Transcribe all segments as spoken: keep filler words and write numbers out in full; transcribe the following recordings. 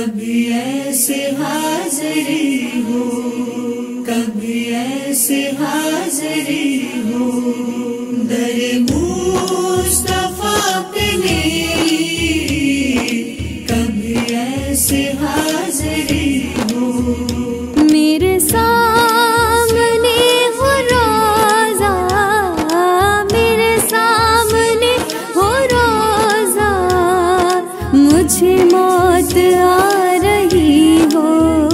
कभी ऐसे हाज़री हो, कभी ऐसे हाज़री हो, दरे मुस्तफा पे मेरी, कभी ऐसे हाज़री हो। मेरे सामने हो रोज़ा, मेरे सामने हो रोज़ा, मुझे मौत आ रही हो।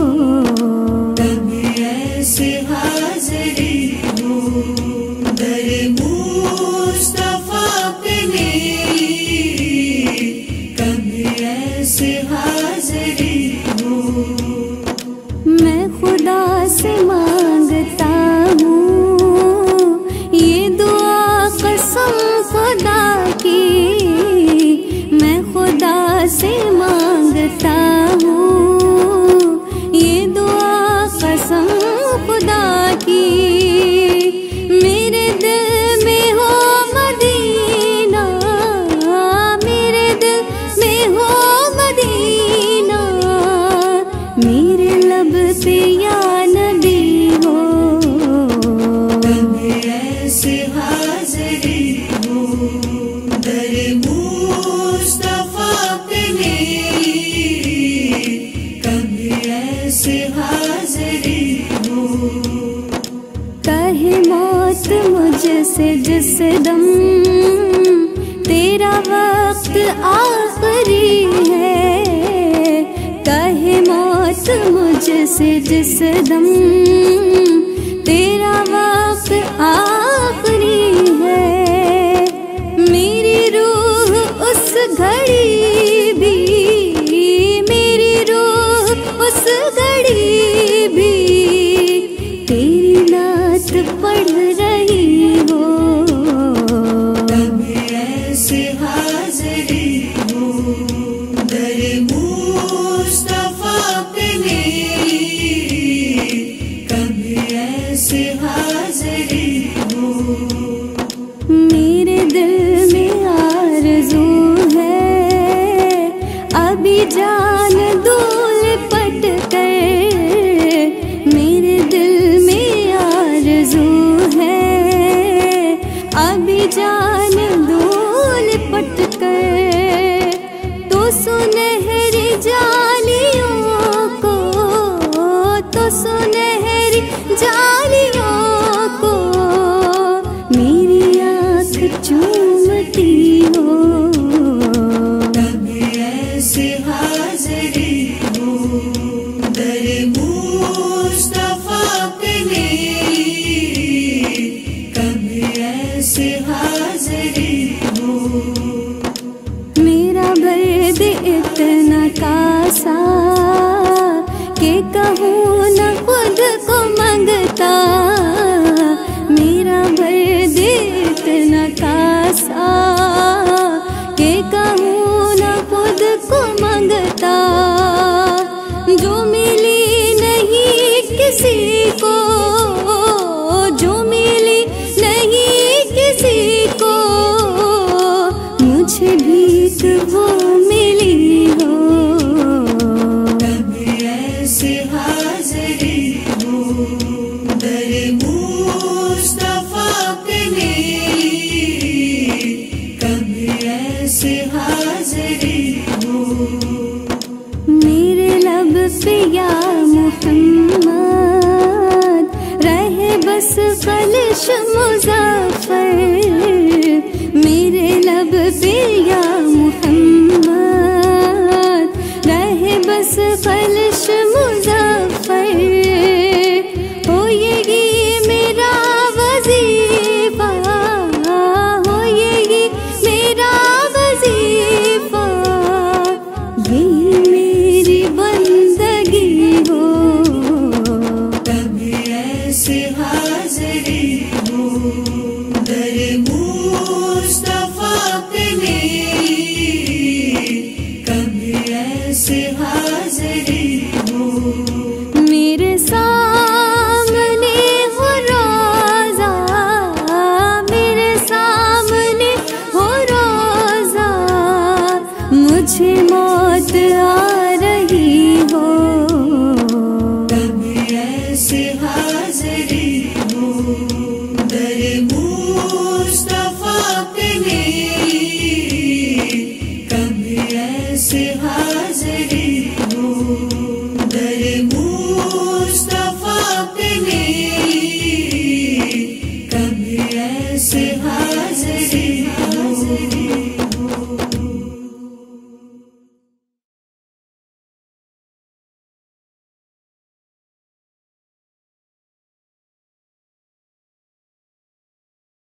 कभी ऐसे हाज़री हो, दरे मुस्तफा पे मेरी, कभी ऐसे हाज़री हो। मैं खुदा से मांगता हूँ ये दुआ कसम खुदा की, मैं खुदा से मांगता हूँ ये दुआ कसम खुदा की। मेरे दिल में हो मदीना, मेरे दिल में हो मदीना, मेरे लब पे या नबी हो। कभी ऐसे हाज़री हो, दरे मुस्तफा पे मेरी, कभी ऐसे हाज़री हो। कहे मौत मुझसे जिस दम तेरा वक्त आखिरी है, कहे मौत मुझसे जिस दम तेरा वक्त आखिरी है, मेरी रूह उस घड़ी भी, मेरी रूह उस घड़ी भी तेरी नात पढ़ रही हो। कभी ऐसे हाज़री हो, दरे मुस्तफा पे मेरी, कभी ऐसे हाज़री हो। मेरे दिल में आरज़ू है अभी जान दूल पट कर, मेरे दिल में आरज़ू है अभी जान दूल पट कर, तो सुनहरी जालियों को, तो सुनहरी जालियों को मेरी आँख चूमती हो। कभी ऐसे हाज़री हो, दरे मुस्तफा पे मेरी, कभी ऐसे हाज़री हो। मेरा दर्द इतना कासा कि कहूँ न खुद को मंगता, मेरा दर्द इतना कासा कि कहूँ न खुद को मंगता, जो मिली नहीं किसी को, जो मिली नहीं किसी को, मुझे भीख वो मिली हो। कभी ऐसे हाज़री हो, दरे मुस्तफा पे मेरी, कभी ऐसे हाज़री हो। मेरे लब पे या मोहम्मद रहे बस ख़लिश मुज़फ़्फ़र, मेरे लब पे या मोहम्मद रहे बस ख़लिश मुज़फ़्फ़र, हो ये मेरा वजीफा, हो ये मेरा वजीफा, यही मेरी बंदगी हो। कभी ऐसे हाज़री हो, दरे मुस्तफा पे मेरी, कभी ऐसे हाज़री हो। मेरे सामने हो रोज़ा, मेरे सामने हो रोज़ा, मुझे मौत आ रही पे